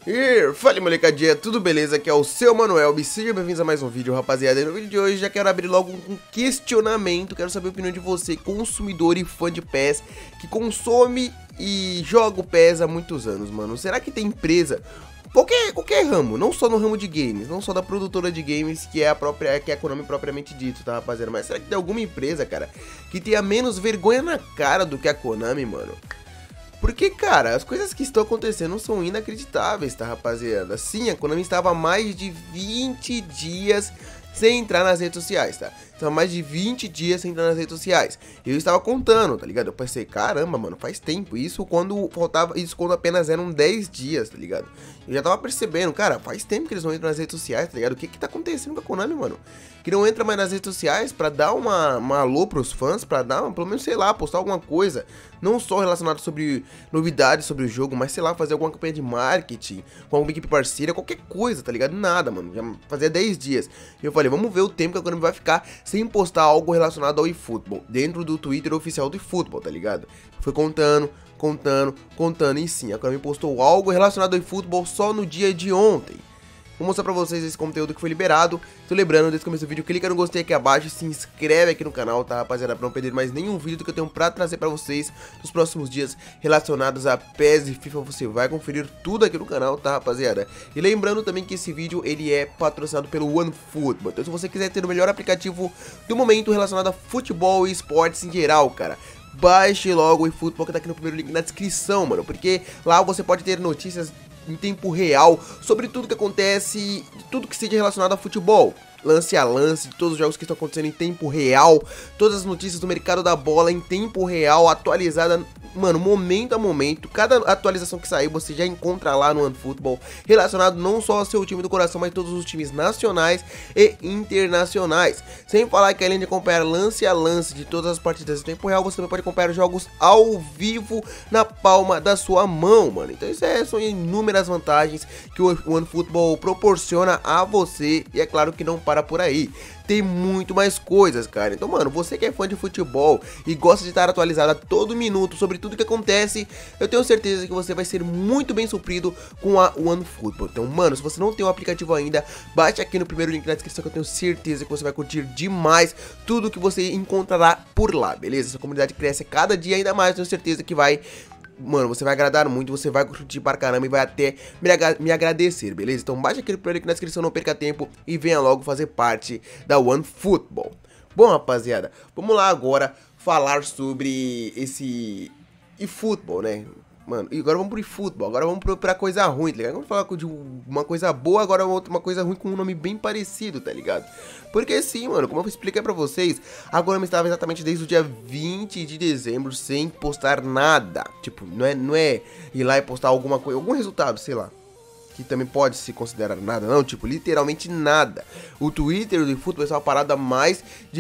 Fala molecadinha, tudo beleza? Aqui é o seu Manuel, sejam bem-vindos a mais um vídeo, rapaziada. E no vídeo de hoje já quero abrir logo um questionamento. Quero saber a opinião de você, consumidor e fã de PES, que consome e joga o PES há muitos anos, mano. Será que tem empresa, qualquer ramo, não só no ramo de games, não só da produtora de games, que é a Konami propriamente dito, tá, rapaziada? Mas será que tem alguma empresa, cara, que tenha menos vergonha na cara do que a Konami, mano? Porque, cara, as coisas que estão acontecendo são inacreditáveis, tá, rapaziada? Sim, a Konami estava há mais de 20 dias sem entrar nas redes sociais, tá? Estava mais de 20 dias sem entrar nas redes sociais. E eu estava contando, tá ligado? Eu pensei, caramba, mano, faz tempo. Isso quando apenas eram 10 dias, tá ligado? Eu já tava percebendo, cara, faz tempo que eles não entram nas redes sociais, tá ligado? O que que tá acontecendo com a Konami, mano? Que não entra mais nas redes sociais pra dar uma alô pros fãs, pra dar, pelo menos, sei lá, postar alguma coisa. Não só relacionado sobre novidades sobre o jogo, mas sei lá, fazer alguma campanha de marketing com alguma equipe parceira, qualquer coisa, tá ligado? Nada, mano. Já fazia 10 dias. E eu falei, vamos ver o tempo que a Konami vai ficar sem postar algo relacionado ao eFootball dentro do Twitter oficial do eFootball, tá ligado? Foi contando, e sim, a Konami postou algo relacionado ao eFootball só no dia de ontem. Vou mostrar pra vocês esse conteúdo que foi liberado. Tô lembrando, desde o começo do vídeo, clica no gostei aqui abaixo, se inscreve aqui no canal, tá, rapaziada, pra não perder mais nenhum vídeo do que eu tenho pra trazer pra vocês nos próximos dias relacionados a PES e FIFA. Você vai conferir tudo aqui no canal, tá, rapaziada? E lembrando também que esse vídeo, ele é patrocinado pelo OneFootball. Então se você quiser ter o melhor aplicativo do momento relacionado a futebol e esportes em geral, cara, baixe logo o eFootball que tá aqui no primeiro link na descrição, mano, porque lá você pode ter notícias em tempo real sobre tudo que acontece, tudo que seja relacionado a futebol, lance a lance, todos os jogos que estão acontecendo em tempo real, todas as notícias do mercado da bola em tempo real, atualizada, mano, momento a momento. Cada atualização que sair você já encontra lá no OneFootball, relacionado não só ao seu time do coração, mas todos os times nacionais e internacionais. Sem falar que além de acompanhar lance a lance de todas as partidas em tempo real, você também pode acompanhar jogos ao vivo na palma da sua mão, mano. Então isso são inúmeras vantagens que o OneFootball proporciona a você, e é claro que não para por aí. Tem muito mais coisas, cara. Então, mano, você que é fã de futebol e gosta de estar atualizado a todo minuto sobre tudo que acontece, eu tenho certeza que você vai ser muito bem suprido com a OneFootball. Então, mano, se você não tem o aplicativo ainda, baixe aqui no primeiro link na descrição que eu tenho certeza que você vai curtir demais tudo que você encontrará por lá, beleza? Essa comunidade cresce cada dia ainda mais, tenho certeza que vai... Mano, você vai agradar muito, você vai curtir para caramba e vai até me agradecer, beleza? Então baixa aquele primeiro link na descrição, não perca tempo e venha logo fazer parte da OneFootball. Bom, rapaziada, vamos lá agora falar sobre esse eFootball, né? Mano, e agora vamos pro eFootball, agora vamos pra coisa ruim, tá ligado? Vamos falar de uma coisa boa, agora uma coisa ruim com um nome bem parecido, tá ligado? Porque sim, mano, como eu expliquei pra vocês, a Konami estava exatamente desde o dia 20 de dezembro sem postar nada. Tipo, não é ir lá e postar alguma coisa, algum resultado, sei lá, que também pode se considerar nada, não, tipo, literalmente nada. O Twitter do eFootball estava parado há mais de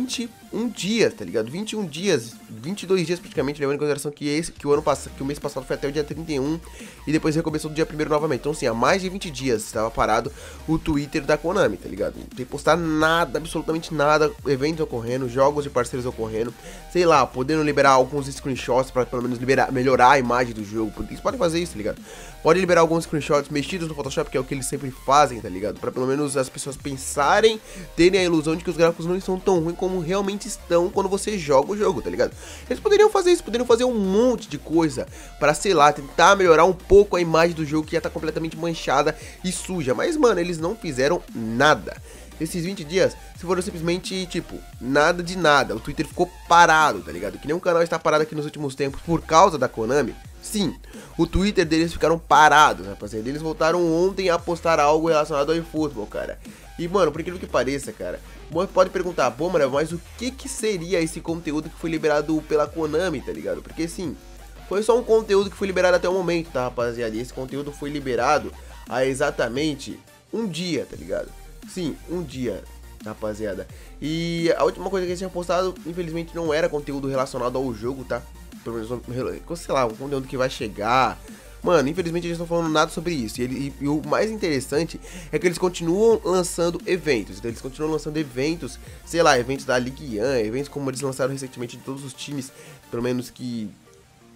21 dias, tá ligado? 21 dias, 22 dias praticamente, levando em consideração que o mês passado foi até o dia 31 e depois recomeçou do dia 1º novamente. Então, assim, há mais de 20 dias estava parado o Twitter da Konami, tá ligado? Não tem que postar nada, absolutamente nada, eventos ocorrendo, jogos de parceiros ocorrendo, sei lá, podendo liberar alguns screenshots para pelo menos melhorar a imagem do jogo. Eles podem fazer isso, tá ligado? Pode liberar alguns screenshots mexidos no Photoshop, que é o que eles sempre fazem, tá ligado? Pra pelo menos as pessoas pensarem, terem a ilusão de que os gráficos não são tão ruins como realmente estão quando você joga o jogo, tá ligado? Eles poderiam fazer isso, poderiam fazer um monte de coisa pra, sei lá, tentar melhorar um pouco a imagem do jogo que já tá completamente manchada e suja. Mas, mano, eles não fizeram nada. Esses 20 dias, se foram simplesmente, tipo, nada de nada. O Twitter ficou parado, tá ligado? Que nem um canal está parado aqui nos últimos tempos por causa da Konami. Sim, o Twitter deles ficaram parados, rapaziada. Eles voltaram ontem a postar algo relacionado ao eFootball, cara. E, mano, por incrível que pareça, cara, pode perguntar, pô, mano, mas o que seria esse conteúdo que foi liberado pela Konami, tá ligado? Porque, sim, foi só um conteúdo que foi liberado até o momento, tá, rapaziada? E esse conteúdo foi liberado há exatamente um dia, tá ligado? Sim, um dia, rapaziada. E a última coisa que eles tinham postado, infelizmente, não era conteúdo relacionado ao jogo, tá? Pelo menos, sei lá, um conteúdo que vai chegar. Mano, infelizmente eles não estão falando nada sobre isso. E o mais interessante é que eles continuam lançando eventos. Então eles continuam lançando eventos, sei lá, eventos da Ligue 1, eventos como eles lançaram recentemente de todos os times, pelo menos que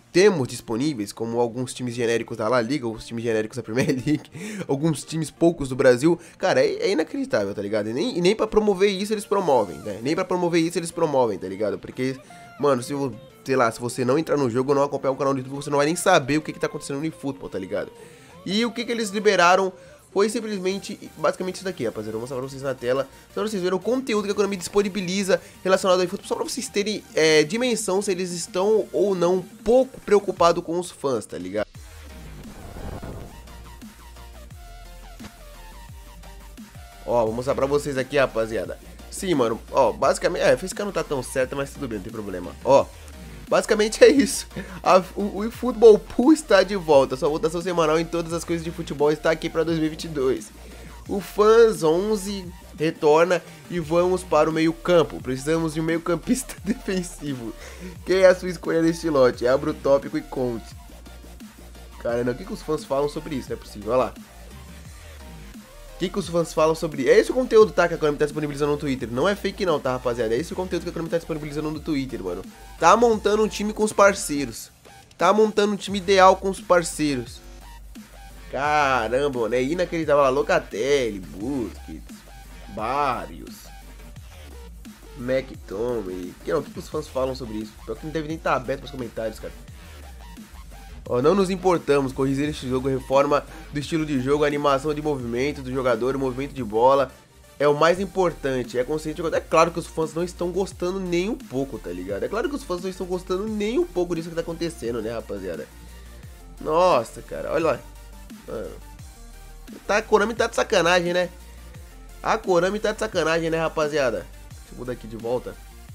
temos disponíveis, como alguns times genéricos da La Liga, alguns times genéricos da Premier League, alguns times poucos do Brasil, cara, é inacreditável, tá ligado? E nem pra promover isso eles promovem, né? Nem pra promover isso eles promovem, tá ligado? Porque, mano, sei lá, se você não entrar no jogo ou não acompanhar o canal do YouTube, você não vai nem saber o que tá acontecendo no eFootball, tá ligado? E o que eles liberaram foi simplesmente, basicamente isso daqui, rapaziada. Eu vou mostrar pra vocês na tela, só pra vocês verem o conteúdo que a Konami disponibiliza relacionado ao eFootball, só pra vocês terem dimensão se eles estão ou não pouco preocupados com os fãs, tá ligado? Ó, vou mostrar pra vocês aqui, rapaziada. Sim, mano, ó, basicamente, a física não tá tão certa, mas tudo bem, não tem problema. Ó, basicamente é isso. O eFootball Pool está de volta. Sua votação semanal em todas as coisas de futebol está aqui para 2022. O Fans 11 retorna e vamos para o meio campo. Precisamos de um meio campista defensivo. Quem é a sua escolha neste lote? Abra o tópico e conte. Cara, não, o que os fãs falam sobre isso? Não é possível, olha lá. O que os fãs falam sobre... É esse o conteúdo, tá, que a Konami tá disponibilizando no Twitter. Não é fake não, tá, rapaziada? É esse o conteúdo que a Konami tá disponibilizando no Twitter, mano. Tá montando um time com os parceiros. Tá montando um time ideal com os parceiros. Caramba, mano. É inacreditável. Locatelli, Busquets, Barrios, McTominay. O que os fãs falam sobre isso? Pior que não deve nem estar aberto pros comentários, cara. Ó, não nos importamos, corrigir este jogo, reforma do estilo de jogo, animação de movimento do jogador, o movimento de bola é o mais importante, é consciente de jogador. É claro que os fãs não estão gostando nem um pouco, tá ligado? É claro que os fãs não estão gostando nem um pouco disso que tá acontecendo, né, rapaziada? Nossa, cara, olha lá. Mano, a Konami tá de sacanagem, né? A Konami tá de sacanagem, né, rapaziada? Deixa eu mudar aqui de volta.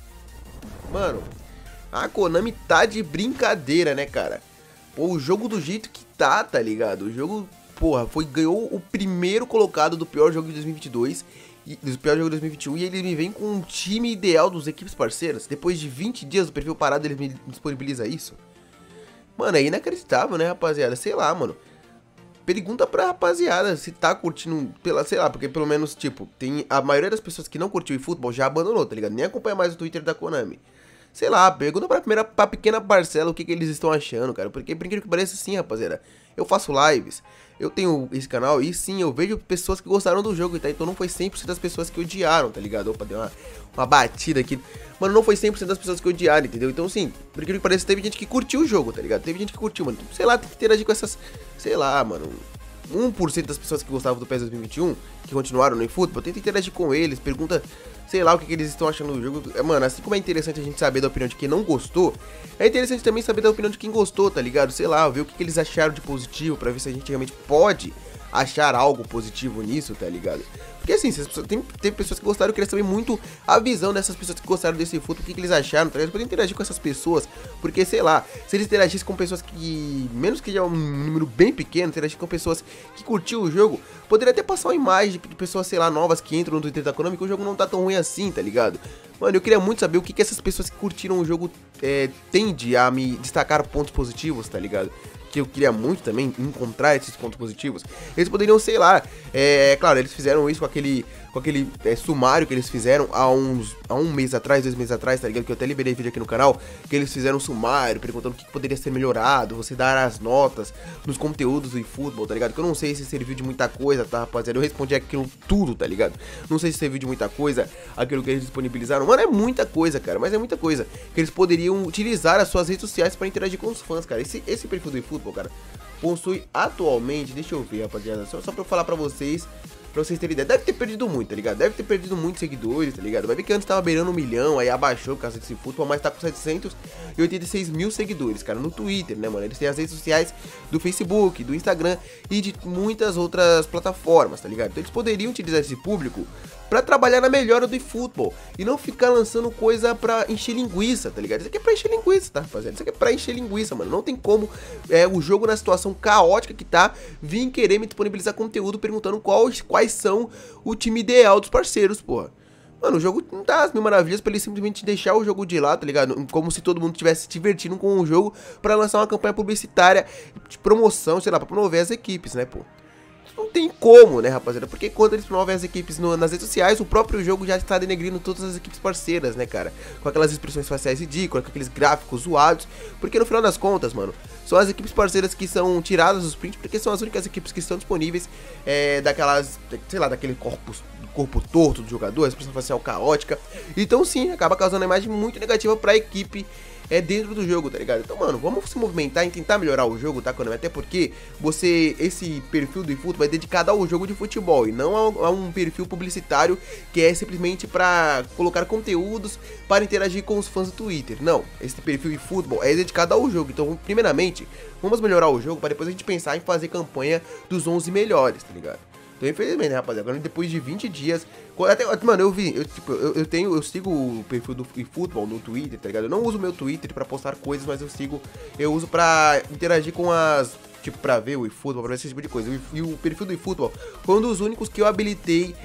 Mano, a Konami tá de brincadeira, né, cara? Pô, o jogo do jeito que tá ligado? O jogo, porra, ganhou o primeiro colocado do pior jogo de 2022, do pior jogo de 2021, e ele me vem com um time ideal dos equipes parceiras. Depois de 20 dias do perfil parado, ele me disponibiliza isso. Mano, é inacreditável, né, rapaziada? Sei lá, mano. Pergunta pra rapaziada se tá curtindo, sei lá, porque pelo menos, tipo, tem a maioria das pessoas que não curtiu o eFootball já abandonou, tá ligado? Nem acompanha mais o Twitter da Konami. Sei lá, pergunta pra pequena parcela o que eles estão achando, cara. Porque, por incrível que pareça, sim, rapaziada. Eu faço lives, eu tenho esse canal e sim, eu vejo pessoas que gostaram do jogo, tá? Então não foi 100% das pessoas que odiaram, tá ligado? Opa, deu uma batida aqui. Mano, não foi 100% das pessoas que odiaram, entendeu? Então, sim, por incrível que pareça, teve gente que curtiu o jogo, tá ligado? Teve gente que curtiu, mano. Sei lá, tem que interagir com essas... Sei lá, mano... 1% das pessoas que gostavam do PES 2021, que continuaram no eFootball, tenta interagir com eles, pergunta, sei lá, o que eles estão achando do jogo. Mano, assim como é interessante a gente saber da opinião de quem não gostou, é interessante também saber da opinião de quem gostou, tá ligado? Sei lá, ver o que eles acharam de positivo, pra ver se a gente realmente pode achar algo positivo nisso, tá ligado? Porque assim, tem pessoas que gostaram, eu queria saber muito a visão dessas pessoas que gostaram desse eFootball, o que eles acharam, tá ligado? Poder interagir com essas pessoas, porque sei lá, se eles interagissem com pessoas que, menos que já um número bem pequeno, interagir com pessoas que curtiu o jogo, poderia até passar uma imagem de pessoas, sei lá, novas que entram no Twitter da Konami, que o jogo não tá tão ruim assim, tá ligado? Mano, eu queria muito saber o que essas pessoas que curtiram o jogo tende a me destacar pontos positivos, tá ligado? Que eu queria muito também encontrar esses pontos positivos. Eles poderiam, sei lá, claro, eles fizeram isso com aquele sumário que eles fizeram há um mês atrás, 2 meses atrás, tá ligado? Que eu até liberei vídeo aqui no canal, que eles fizeram um sumário perguntando o que poderia ser melhorado, você dar as notas nos conteúdos do eFootball, tá ligado? Que eu não sei se serviu de muita coisa, tá, rapaziada? Eu respondi aquilo tudo, tá ligado? Não sei se serviu de muita coisa, aquilo que eles disponibilizaram. Mano, é muita coisa, cara, mas é muita coisa que eles poderiam utilizar as suas redes sociais pra interagir com os fãs, cara. Esse perfil do eFootball, cara, possui atualmente, deixa eu ver, rapaziada, só pra eu falar pra vocês terem ideia, deve ter perdido muito, tá ligado? Deve ter perdido muitos seguidores, tá ligado? Vai ver que antes tava beirando 1 milhão, aí abaixou por causa desse futebol, mas tá com 786 mil seguidores, cara, no Twitter, né, mano? Eles têm as redes sociais do Facebook, do Instagram e de muitas outras plataformas, tá ligado? Então eles poderiam utilizar esse público pra trabalhar na melhora do eFootball e não ficar lançando coisa pra encher linguiça, tá ligado? Isso aqui é pra encher linguiça, tá, rapaziada? Isso aqui é pra encher linguiça, mano. Não tem como o jogo na situação caótica que tá, vir querer me disponibilizar conteúdo perguntando quais são o time ideal dos parceiros, porra. Mano, o jogo não tá as mil maravilhas pra ele simplesmente deixar o jogo de lado, tá ligado? Como se todo mundo tivesse se divertindo com o jogo pra lançar uma campanha publicitária de promoção, sei lá, pra promover as equipes, né, pô? não tem como, né, rapaziada? Porque quando eles promovem as equipes nas redes sociais, o próprio jogo já está denegrindo todas as equipes parceiras, né, cara? Com aquelas expressões faciais ridículas, com aqueles gráficos zoados. Porque no final das contas, mano, são as equipes parceiras que são tiradas dos prints, porque são as únicas equipes que estão disponíveis daquelas, sei lá, daquele corpo torto do jogador, a expressão facial caótica. Então sim, acaba causando uma imagem muito negativa pra equipe dentro do jogo, tá ligado? Então, mano, vamos se movimentar e tentar melhorar o jogo, tá, Konami? Até porque esse perfil do eFootball é dedicado ao jogo de futebol e não a um perfil publicitário que é simplesmente pra colocar conteúdos para interagir com os fãs do Twitter. Não, esse perfil de futebol é dedicado ao jogo. Então, primeiramente, vamos melhorar o jogo para depois a gente pensar em fazer campanha dos 11 melhores, tá ligado? Então, infelizmente, né, rapaziada, agora depois de 20 dias... mano, eu sigo o perfil do eFootball no Twitter, tá ligado? Eu não uso o meu Twitter pra postar coisas, mas eu uso pra interagir com tipo, pra ver o eFootball, pra ver esse tipo de coisa. E o perfil do eFootball foi um dos únicos que eu habilitei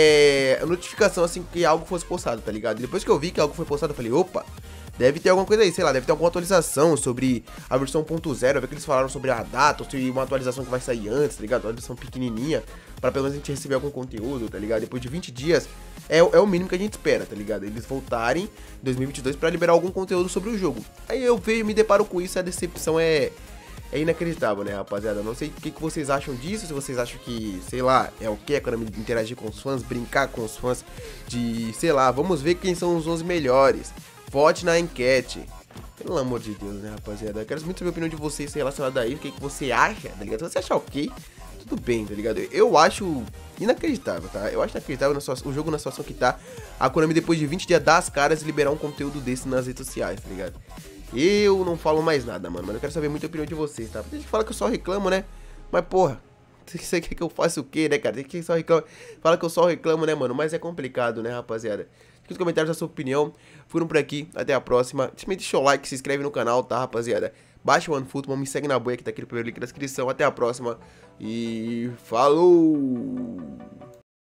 a notificação, assim, que algo fosse postado, tá ligado? E depois que eu vi que algo foi postado, eu falei, opa... Deve ter alguma coisa aí, sei lá, deve ter alguma atualização sobre a versão 1.0, ver que eles falaram sobre a data, ou se uma atualização que vai sair antes, tá ligado? Uma atualização pequenininha, pra pelo menos a gente receber algum conteúdo, tá ligado? Depois de 20 dias, é o mínimo que a gente espera, tá ligado? Eles voltarem em 2022 pra liberar algum conteúdo sobre o jogo. Aí eu vejo, me deparo com isso, a decepção é inacreditável, né, rapaziada? Não sei o que vocês acham disso, se vocês acham que, sei lá, é o que? É quando interagir com os fãs, brincar com os fãs, sei lá, vamos ver quem são os 11 melhores. Vote na enquete. Pelo amor de Deus, né, rapaziada? Eu quero muito saber a opinião de vocês relacionada a isso. O que você acha, tá ligado? Se você achar ok, tudo bem, tá ligado? Eu acho inacreditável, tá? Eu acho inacreditável o jogo na situação que tá. A Konami, depois de 20 dias, dá as caras e liberar um conteúdo desse nas redes sociais, tá ligado? Eu não falo mais nada, mano. Mas eu quero saber muito a opinião de vocês, tá? Tem gente que fala que eu só reclamo, né? Mas, porra, você quer que eu faça o quê, né, cara? Tem que só reclama. Fala que eu só reclamo, né, mano? Mas é complicado, né, rapaziada? Aqui nos comentários a sua opinião. Foram por aqui, até a próxima. Deixa o like, se inscreve no canal, tá, rapaziada? Baixa o OneFootball, me segue na boia que tá aqui no primeiro link da descrição. Até a próxima e falou!